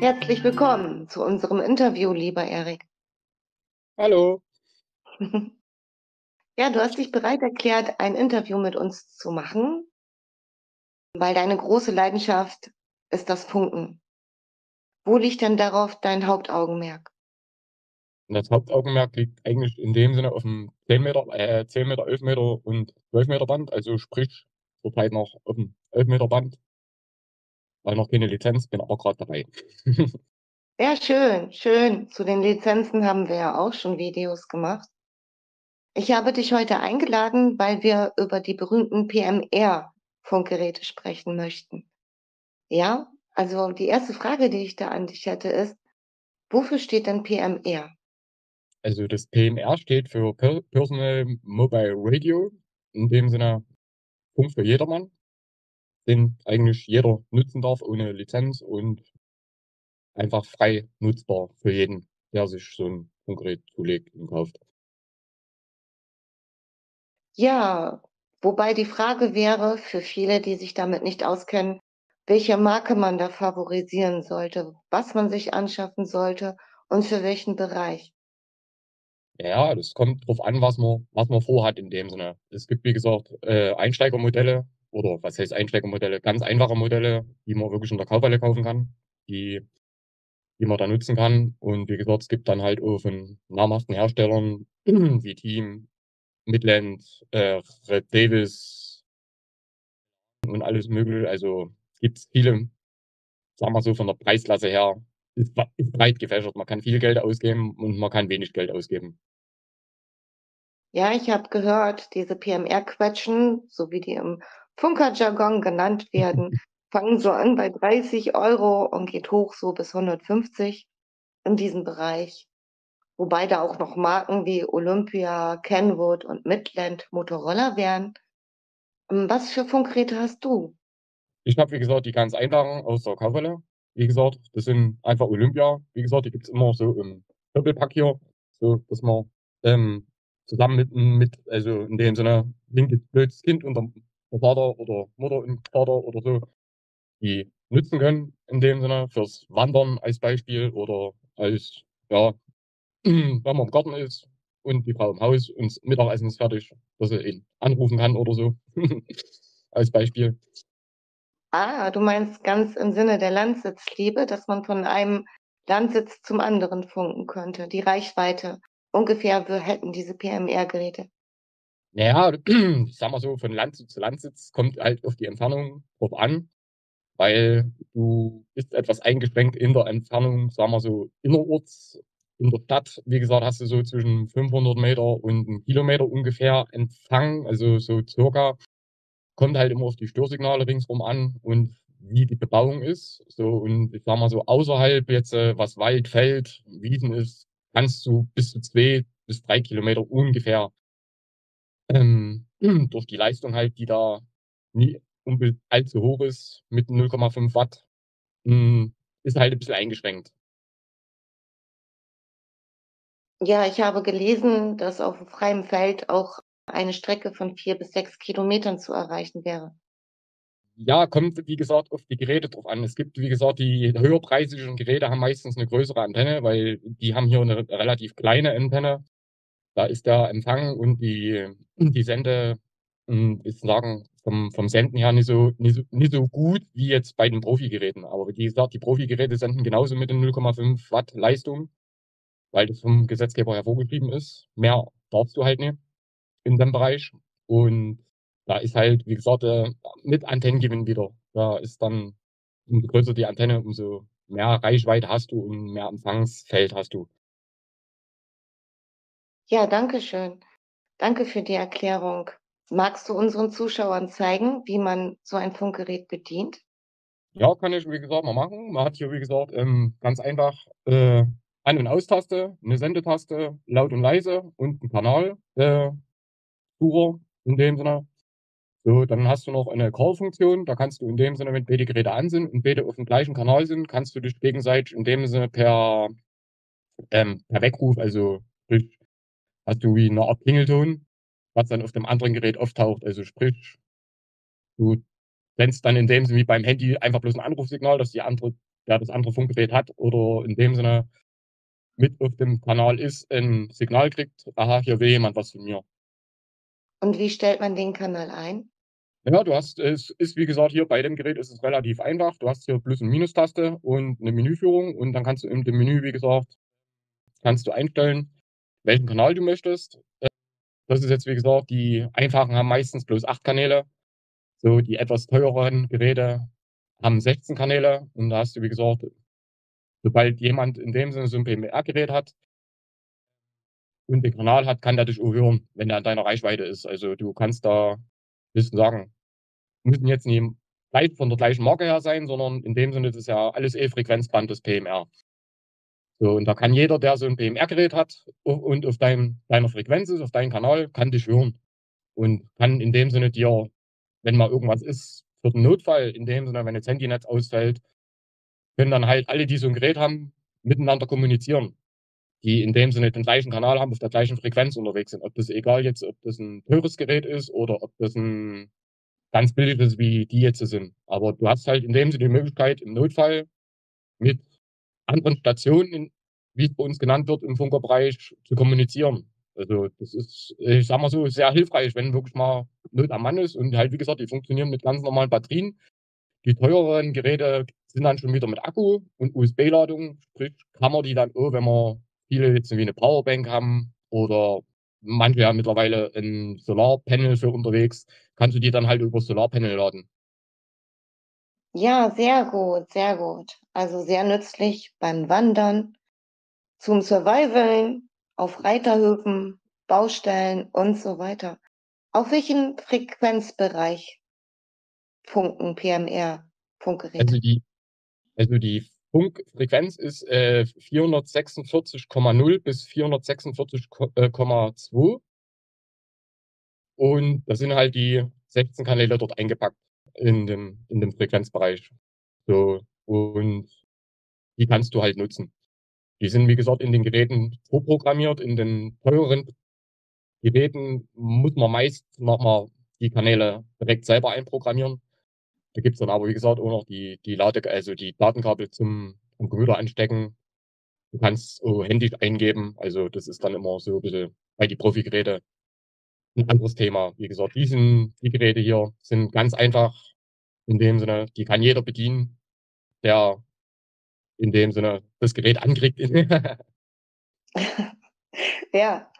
Herzlich willkommen zu unserem Interview, lieber Erik. Hallo. Ja, du hast dich bereit erklärt, ein Interview mit uns zu machen, weil deine große Leidenschaft ist das Funken. Wo liegt denn darauf dein Hauptaugenmerk? Und das Hauptaugenmerk liegt eigentlich in dem Sinne auf'm 10 Meter, 11 Meter und 12 Meter Band, also sprich zurzeit noch auf'm 11 Meter Band, weil noch keine Lizenz, bin aber grad dabei. Ja, schön, schön. Zu den Lizenzen haben wir ja auch schon Videos gemacht. Ich habe dich heute eingeladen, weil wir über die berühmten PMR-Funkgeräte sprechen möchten. Ja? Also die erste Frage, die ich da an dich hätte, ist: Wofür steht denn PMR? Also, das PMR steht für Personal Mobile Radio, in dem Sinne Funk für jedermann, den eigentlich jeder nutzen darf ohne Lizenz und einfach frei nutzbar für jeden, der sich so 'n Funkgerät zulegt und kauft. Ja, wobei die Frage wäre für viele, die sich damit nicht auskennen, welche Marke man da favorisieren sollte, was man sich anschaffen sollte und für welchen Bereich. Ja, das kommt drauf an, was man vorhat in dem Sinne. Es gibt, wie gesagt, Einsteigermodelle oder was heißt Einsteigermodelle, ganz einfache Modelle, die man wirklich in der Kaufhalle kaufen kann, die die man da nutzen kann. Und wie gesagt, es gibt dann halt auch von namhaften Herstellern wie Team, Midland, Fred Davis und alles Mögliche. Also, gibt's viele, sagen wir so, von der Preisklasse her ist breit gefächert. Man kann viel Geld ausgeben und man kann wenig Geld ausgeben. Ja, ich habe gehört, diese PMR-Quetschen, so wie die im Funkerjargon genannt werden, fangen so an bei 30 € und geht hoch so bis 150 in diesem Bereich. Wobei da auch noch Marken wie Olympia, Kenwood und Midland Motorola wären. Was für Funkgeräte hast du? Ich habe, wie gesagt, die ganz einfachen aus der Kaufhalle. Wie gesagt, das sind einfach Olympia. Wie gesagt, die gibt's immer so im Doppelpack hier, so dass man, zusammen mit also in dem Sinne linkes blödes Kind und der Vater oder Mutter und Vater oder so, die nutzen können in dem Sinne fürs Wandern als Beispiel oder als ja, wenn man im Garten ist und die Frau im Haus und das Mittagessen ist fertig, dass sie ihn anrufen kann oder so, als Beispiel. Ah, du meinst ganz im Sinne der Landsitzliebe, dass man von einem Landsitz zum anderen funken könnte, die Reichweite. Ungefähr hätten diese PMR-Geräte. Na ja, ich sage mal so, von Landsitz zu Landsitz kommt halt auf die Entfernung drauf an, weil du bist etwas eingeschränkt in der Entfernung, sagen wir so, innerorts. In der Stadt, wie gesagt, hast du so zwischen 500 Meter und 'n Kilometer ungefähr Empfang, also so circa. Kommt halt immer auf die Störsignale ringsrum an und wie die Bebauung ist. So, und ich sage mal so, außerhalb jetzt, was Wald, Feld, Wiesen ist, kannst du bis zu 2 bis 3 Kilometer ungefähr durch die Leistung halt, die da nie allzu hoch ist mit 0,5 Watt, ist halt 'n bisschen eingeschränkt. Ja, ich habe gelesen, dass auf freiem Feld auch eine Strecke von 4 bis 6 Kilometern zu erreichen wäre. Ja, kommt, wie gesagt, auf die Geräte drauf an. Es gibt, wie gesagt, die höherpreisigen Geräte haben meistens 'ne größere Antenne, weil die haben hier 'ne relativ kleine Antenne. Da ist der Empfang und die ich sagen, vom Senden her nicht so gut wie jetzt bei den Profigeräten. Aber wie gesagt, die Profigeräte senden genauso mit den 0,5 Watt Leistung, weil das vom Gesetzgeber ja vorgeschrieben ist. Mehr darfst du halt nicht in dem Bereich. Und da ist halt, wie gesagt, mit Antennengewinn wieder. Da ist dann umso größer die Antenne, umso mehr Reichweite hast du und mehr Empfangsfeld hast du. Ja, danke schön. Danke für die Erklärung. Magst du unseren Zuschauern zeigen, wie man so ein Funkgerät bedient? Ja, kann ich, wie gesagt, mal machen. Man hat hier, wie gesagt, ganz einfach, An und Aus-Taste, 'ne Sendetaste, laut und leise und 'n Kanal Sucher in dem Sinne. So, dann hast du noch eine Call-Funktion. Da kannst du in dem Sinne, wenn beide Geräte an sind und beide auf'm gleichen Kanal sind, kannst du dich gegenseitig in dem Sinne per Weckruf, also sprich, hast du wie 'ne Art Klingelton, was dann auf dem anderen Gerät auftaucht. Also sprich, du sendest dann in dem Sinne wie beim Handy einfach bloß 'n Anrufsignal, dass die andere der das andere Funkgerät hat oder in dem Sinne mit auf dem Kanal ist, ein Signal kriegt: „Aha, hier will jemand was von mir.“ Und wie stellt man den Kanal ein? Ja, du hast es ist wie gesagt hier bei dem Gerät ist es relativ einfach. Du hast hier Plus und Minustaste und 'ne Menüführung und dann kannst du in dem Menü, wie gesagt kannst du einstellen, welchen Kanal du möchtest. Das ist jetzt, wie gesagt die einfachen haben meistens bloß 8 Kanäle. So die etwas teureren Geräte haben 16 Kanäle und da hast du, wie gesagt sobald jemand in dem Sinne so 'n PMR-Gerät hat und den Kanal hat, kann der dich auch hören, wenn der in deiner Reichweite ist. Also, du kannst da müssten sagen müssen jetzt nie gleich von der gleichen Marke her sein, sondern in dem Sinne, das ist ja alles Frequenzband, das PMR. So, und da kann jeder, der so 'n PMR-Gerät hat und auf deiner Frequenz ist, auf deinem Kanal, kann dich hören und kann in dem Sinne dir, wenn mal irgendwas ist, für den Notfall, in dem Sinne, wenn jetzt Handynetz ausfällt, können dann halt alle, die so 'n Gerät haben, miteinander kommunizieren, die in dem Sinne den gleichen Kanal haben, auf der gleichen Frequenz unterwegs sind. Ob das egal jetzt ob das 'n teures Gerät ist oder ob das 'n ganz billiges, wie die jetzt sind. Aber du hast halt in dem Sinne die Möglichkeit, im Notfall mit anderen Stationen, wie es bei uns genannt wird, im Funkerbereich zu kommunizieren. Also, das ist, ich sage mal so, sehr hilfreich, wenn wirklich mal Not am Mann ist und halt, wie gesagt, die funktionieren mit ganz normalen Batterien. Die teureren Geräte sind dann schon wieder mit Akku und USB-Ladung, sprich, kann man die dann auch, wenn man viele jetzt wie 'ne Powerbank haben oder manche haben mittlerweile 'n Solarpanel für unterwegs, kannst du die dann halt übers Solarpanel laden. Ja, sehr gut, sehr gut. Also, sehr nützlich beim Wandern, zum Survivaln, auf Reiterhöfen, Baustellen und so weiter. Auf welchen Frequenzbereich funken Also, PMR-Funkgeräte? die Funkfrequenz ist, 446,0 bis 446 Komma 2 und da sind halt die 16 Kanäle dort eingepackt in dem Frequenzbereich. So, und die kannst du halt nutzen. Die sind, wie gesagt, in den Geräten vorprogrammiert. In den teureren Geräten muss man meist noch mal die Kanäle direkt selber einprogrammieren. Da gibt's dann aber, wie gesagt, auch noch die Datenkabel zum am Computer anstecken. Du kannst auch händisch eingeben. Also, das ist dann immer so 'n bisschen bei die Profigeräte 'n anderes Thema. Wie gesagt, die Geräte hier sind ganz einfach in dem Sinne, die kann jeder bedienen, der in dem Sinne das Gerät ankriegt. Ja.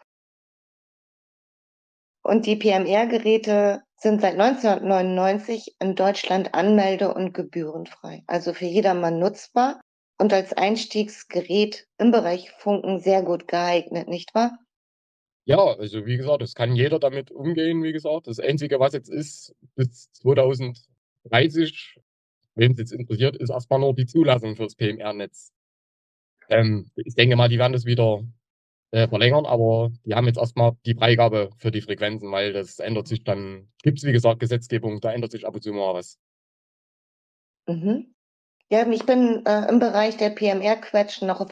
Und die PMR-Geräte sind seit 1999 in Deutschland anmelde und gebührenfrei, also für jedermann nutzbar und als Einstiegsgerät im Bereich Funken sehr gut geeignet, nicht wahr? Ja, also, wie gesagt, es kann jeder damit umgehen, wie gesagt. Das Einzige, was jetzt ist, bis 2030, wen's jetzt interessiert, ist erst mal nur die Zulassung fürs PMR-Netz. Ich denke mal, die werden das wieder, verlängern, aber die haben jetzt erst mal die Freigabe für die Frequenzen, weil das ändert sich dann gibt's, wie gesagt, Gesetzgebung, da ändert sich ab und zu mal was. Mhm. Ja, ich bin, im Bereich der PMR-Quetschen noch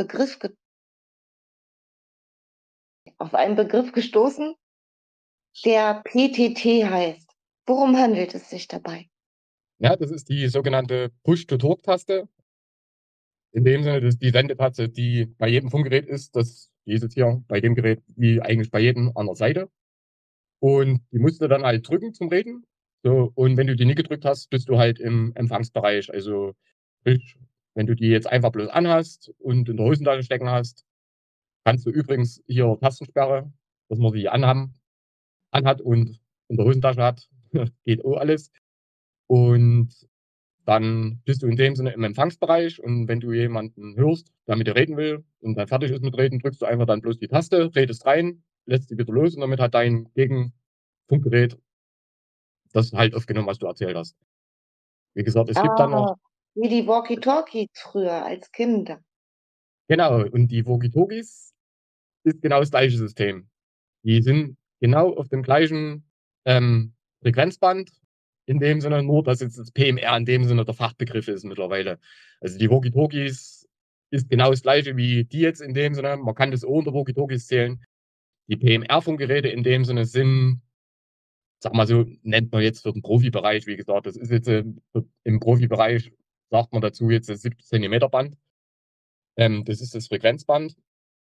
auf einen Begriff gestoßen, der PTT heißt. Worum handelt es sich dabei? Ja, das ist die sogenannte Push-to-Talk-Taste. In dem Sinne, das ist die Sendetaste, die bei jedem Funkgerät ist. Die ist jetzt hier bei dem Gerät wie eigentlich bei jedem an der Seite. Und die musst du dann halt drücken zum Reden. So, und wenn du die nie gedrückt hast, bist du halt im Empfangsbereich. Also, sprich, wenn du die jetzt einfach bloß anhast und in der Hosentasche stecken hast, kannst du übrigens hier Tastensperre, dass man die anhat und in der Hosentasche hat, geht auch alles. Und dann bist du in dem Sinne im Empfangsbereich und wenn du jemanden hörst, der mit dir reden will und dann fertig ist mit Reden, drückst du einfach dann bloß die Taste, redest rein, lässt sie wieder los und damit hat dein Gegenfunkgerät das halt aufgenommen, was du erzählt hast. Wie gesagt, es gibt dann noch Ah, wie die Walkie-Talkies früher als Kinder. genau, und die Walkie-Talkies ist genau das gleiche System. Die sind genau auf dem gleichen, Frequenzband in dem Sinne, nur dass jetzt das PMR in dem Sinne der Fachbegriff ist mittlerweile. Also, die Walkie-Talkies ist genau das Gleiche wie die jetzt in dem Sinne. Man kann das auch unter Walkie-Talkies zählen. Die PMR-Funkgeräte in dem Sinne sind, sage mal so, nennt man jetzt für den Profibereich, wie gesagt, das ist jetzt, im Profibereich sagt man dazu jetzt das 70 Zentimeter Band. Das ist das Frequenzband.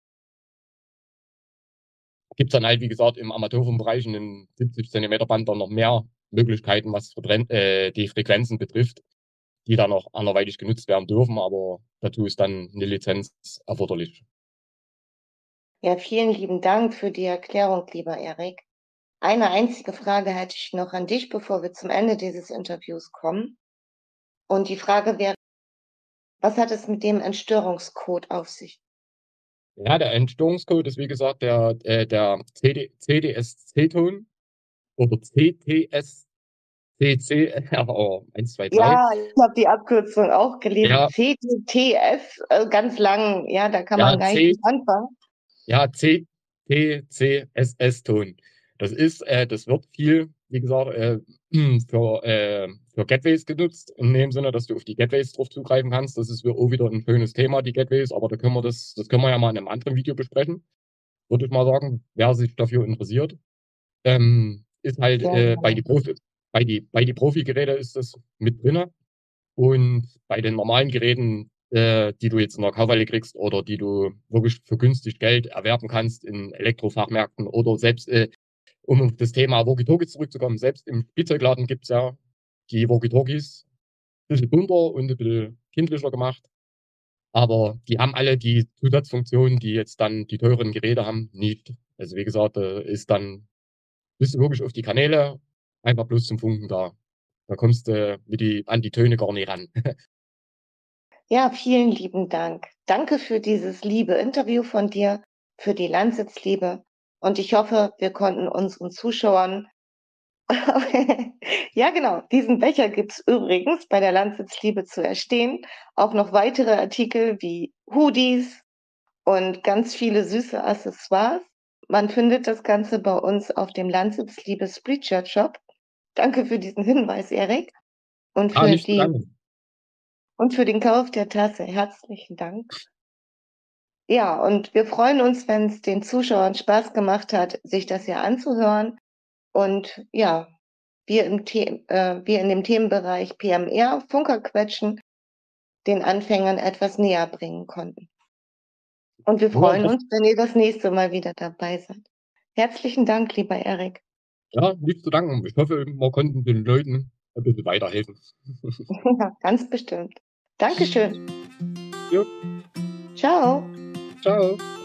Gibt es dann halt, wie gesagt, im Amateurfunkbereich in den 70 Zentimeter Band dann noch mehr Möglichkeiten, was die Frequenzen betrifft, die dann noch anderweitig genutzt werden dürfen, aber dazu ist dann eine Lizenz erforderlich. Ja, vielen lieben Dank für die Erklärung, lieber Erik. Eine einzige Frage hätte ich noch an dich, bevor wir zum Ende dieses Interviews kommen. Und die Frage wäre, was hat es mit dem Entstörungscode auf sich? Ja, der Entstörungscode ist wie gesagt der CDSC-Ton oder CTSCC, oh, 1, 2, 3. Ja, ich habe die Abkürzung auch gelesen. Ja, CTTF, ganz lang, ja, da kann ja, man gar nicht mit anfangen. Ja, CTCSS-Ton. Das wird viel, wie gesagt, für Gateways genutzt, in dem Sinne, dass du auf die Gateways drauf zugreifen kannst. Das ist auch wieder ein schönes Thema, die Gateways, aber das können wir ja mal in einem anderen Video besprechen, würde ich mal sagen, wer sich dafür interessiert. Ist halt Sehr gerne. bei die Profi-Geräte ist das mit drinne. Und bei den normalen Geräten, die du jetzt in der Kaufhalle kriegst oder die du wirklich für günstig Geld erwerben kannst in Elektrofachmärkten oder selbst, um auf das Thema Walkie-Talkies zurückzukommen, selbst im Spielzeugladen gibt's ja die Walkie-Talkies, ein bisschen bunter und ein bisschen kindlicher gemacht. Aber die haben alle die Zusatzfunktionen, die jetzt dann die teuren Geräte haben, nicht. Also wie gesagt, bist du wirklich auf die Kanäle einfach bloß zum Funken da. Da kommst du an die Töne gar nicht ran. Ja, vielen lieben Dank. Danke für dieses liebe Interview von dir, für die Landsitzliebe. Und ich hoffe, wir konnten unseren Zuschauern ja, genau. Diesen Becher gibt's übrigens bei der Landsitzliebe zu erstehen. Auch noch weitere Artikel wie Hoodies und ganz viele süße Accessoires. Man findet das Ganze bei uns auf dem Landsitzliebe Spreadshirt Shop. Danke für diesen Hinweis, Erik. Und Ah, für nicht zu die, danken. und für den Kauf der Tasse. Herzlichen Dank. Ja, und wir freuen uns, wenn es den Zuschauern Spaß gemacht hat, sich das hier anzuhören. Und ja, wir in dem Themenbereich PMR, Funkerquetschen, den Anfängern etwas näher bringen konnten. Und wir Ja, freuen uns, wenn ihr das nächste Mal wieder dabei seid. Herzlichen Dank, lieber Erik. ja, nicht zu danken. Ich hoffe, wir konnten den Leuten ein bisschen weiterhelfen. Ja, ganz bestimmt. Dankeschön. Ja, Ciao. ciao.